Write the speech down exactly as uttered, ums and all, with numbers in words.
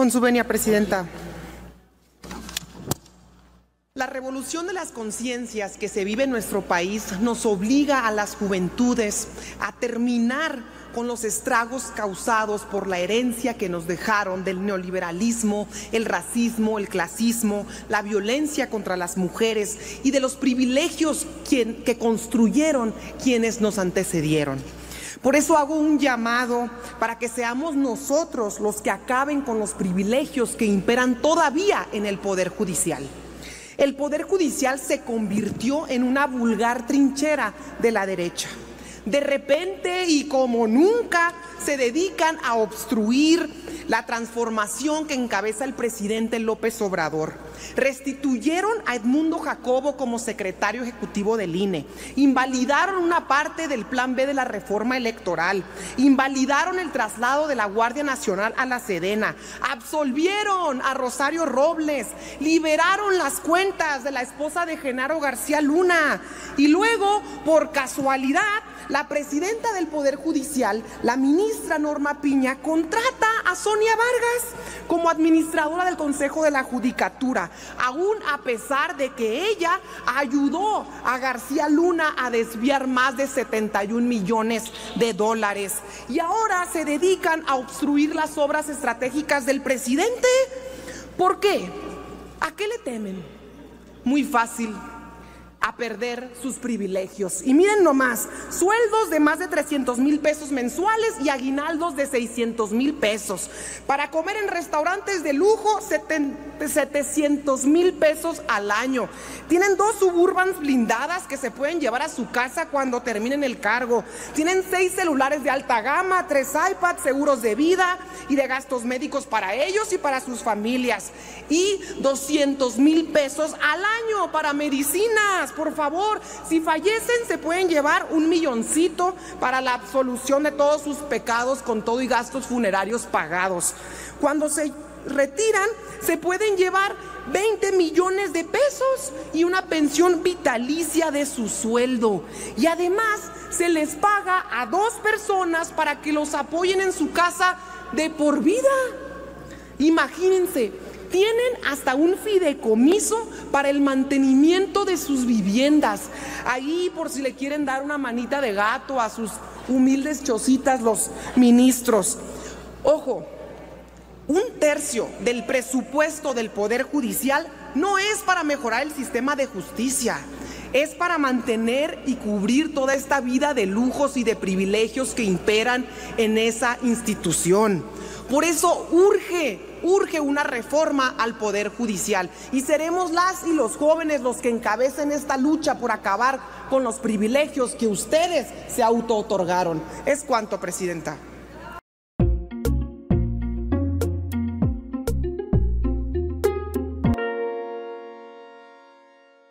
Con su venia, Presidenta. La revolución de las conciencias que se vive en nuestro país nos obliga a las juventudes a terminar con los estragos causados por la herencia que nos dejaron del neoliberalismo, el racismo, el clasismo, la violencia contra las mujeres y de los privilegios que construyeron quienes nos antecedieron. Por eso hago un llamado para que seamos nosotros los que acaben con los privilegios que imperan todavía en el Poder Judicial. El Poder Judicial se convirtió en una vulgar trinchera de la derecha. De repente y como nunca se dedican a obstruir la transformación que encabeza el presidente López Obrador. Restituyeron a Edmundo Jacobo como secretario ejecutivo del I N E, invalidaron una parte del plan B de la reforma electoral, invalidaron el traslado de la Guardia Nacional a la Sedena, absolvieron a Rosario Robles, liberaron las cuentas de la esposa de Genaro García Luna y luego, por casualidad, la presidenta del Poder Judicial, la ministra Norma Piña, contrata a Sonia Vargas como administradora del Consejo de la Judicatura, aún a pesar de que ella ayudó a García Luna a desviar más de setenta y un millones de dólares. Y ahora se dedican a obstruir las obras estratégicas del presidente. ¿Por qué? ¿A qué le temen? Muy fácil. A perder sus privilegios. Y miren nomás, sueldos de más de trescientos mil pesos mensuales y aguinaldos de seiscientos mil pesos. Para comer en restaurantes de lujo, setecientos mil pesos al año. Tienen dos Suburbans blindadas que se pueden llevar a su casa cuando terminen el cargo. Tienen seis celulares de alta gama, tres iPads, seguros de vida y de gastos médicos para ellos y para sus familias. Y doscientos mil pesos al año para medicinas. Por favor, si fallecen se pueden llevar un milloncito para la absolución de todos sus pecados con todo y gastos funerarios pagados. Cuando se retiran se pueden llevar veinte millones de pesos y una pensión vitalicia de su sueldo. Y además se les paga a dos personas para que los apoyen en su casa de por vida. Imagínense. Tienen hasta un fideicomiso para el mantenimiento de sus viviendas. Ahí por si le quieren dar una manita de gato a sus humildes chocitas los ministros. Ojo, un tercio del presupuesto del Poder Judicial no es para mejorar el sistema de justicia. Es para mantener y cubrir toda esta vida de lujos y de privilegios que imperan en esa institución. Por eso urge, urge una reforma al Poder Judicial y seremos las y los jóvenes los que encabecen esta lucha por acabar con los privilegios que ustedes se auto-otorgaron. Es cuanto, Presidenta.